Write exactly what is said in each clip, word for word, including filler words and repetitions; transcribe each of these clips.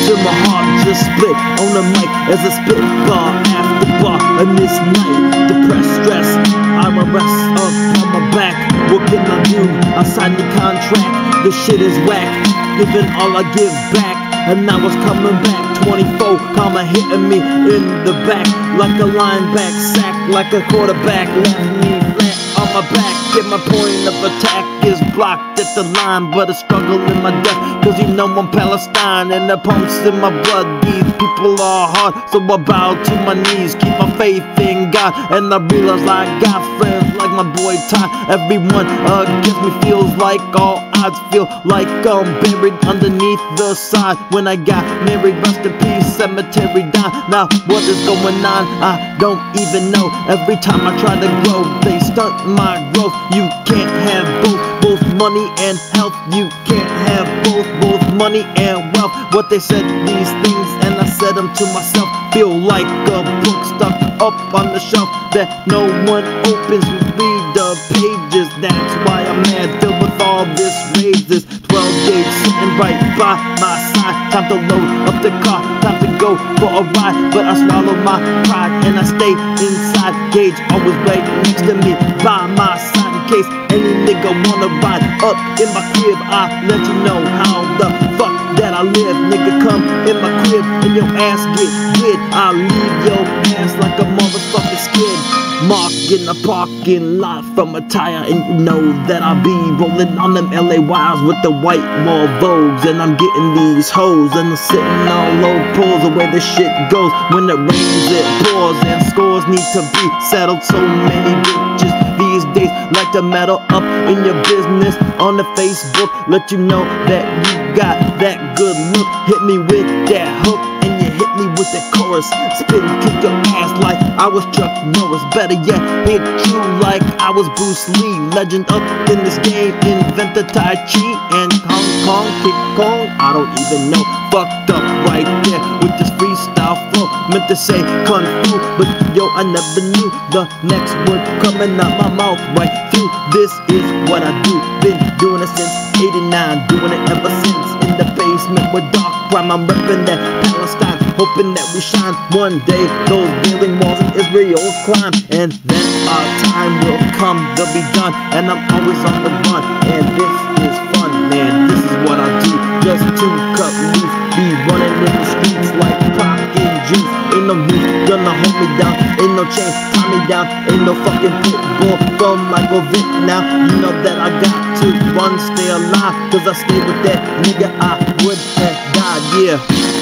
feel my heart just split on the mic as I spit bar after bar. And this night, depressed, stress, I'm a rest up on my back. What can I do? I signed the contract. The shit is whack, giving all I give back. And now it's coming back. Twenty-four, comma hitting me in the back like a lineback sack, like a quarterback. Left me flat on my back. Get my point of attack is blocked at the line, but a struggle in my death. Cause you know I'm Palestine and the pumps in my blood. These people are hard, so I bow to my knees. Keep my faith in God, and I realize I got friends like my boy Ty. Everyone against me feels like all odds. Feel like I'm buried underneath the side. When I got married, rest in peace, cemetery down. Now what is going on? I don't even know. Every time I try to grow, they stunt my growth. You can't have both, both money and health. You can't have both, both money and wealth. What they said, these things, and I said them to myself. Feel like a book stuck up on the shelf that no one opens. You read the pages, that's why I'm mad. Deal with all this rage, this twelve gauge sitting right by my side. Time to load up the car, time to go for a ride. But I swallow my pride and I stay inside. Gauge always right next to me, by my side, in case any nigga wanna ride up in my crib. I let you know how the fuck that I live. Nigga, come in my crib and your ass get rid. I'll leave your ass like a motherfucking skid. Mark in the parking lot from a tire, and you know that I'll be rolling on them L A Ys with the white wall Vogues. And I'm getting these hoes, and I'm sitting on low pulls. The way this shit goes, when it rains it pours, and scores need to be settled. So many bitches these days like to meddle up in your business on the Facebook. Let you know that you got that good look. Hit me with that hook, and you hit me with that chorus. Spit and kick your ass like I was Chuck Norris. Better yet, hit you like I was Bruce Lee. Legend up in this game, invented Tai Chi and Hong Kong, Kick Kong. I don't even know. Fucked up right there with this freestyle flow. Meant to say Kung Fu, but yo, I never knew the next word coming out my mouth right through. This is what I do. Been doing it since eighty-nine, doing it ever since. In the basement with dark crime, I'm repping that Palestine, hoping that we shine one day. Those building walls in Israel climb, and then our time will come. They'll be done, and I'm always on the run. And this is fun, man. This is what I do. Just to cut loose, be running in the streets like Pac and Juice. Ain't no news gonna hold me down. Ain't no chain tie me down. Ain't no fucking pit bull from Michael Vick now. You know that I got to run, stay alive, cause I stay with that nigga I would have died, yeah.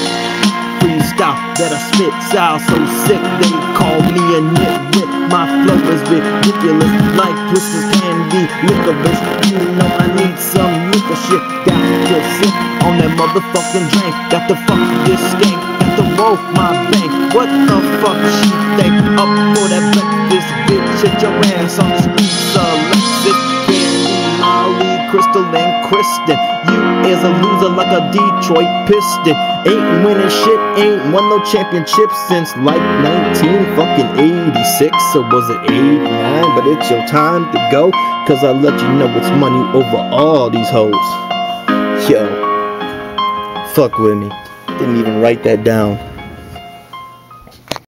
Freestyle that I spit sound so sick, they call me a nitwit. My flow is ridiculous, like Twisted Candy, licorice. You know I need some liquor shit. Got to sip on that motherfucking drink. Got to fuck this skank, got to roll my bank. What the fuck she think? Up for that breakfast, bitch, hit your ass on the streets of Lexus. Candy, Molly, Crystal, and Kristen. You is a loser like a Detroit Piston. Ain't winning shit, ain't won no championship since like nineteen fucking eighty-six. Or was it eighty-nine? But it's your time to go, cause I let you know it's money over all these hoes. Yo, fuck with me. Didn't even write that down.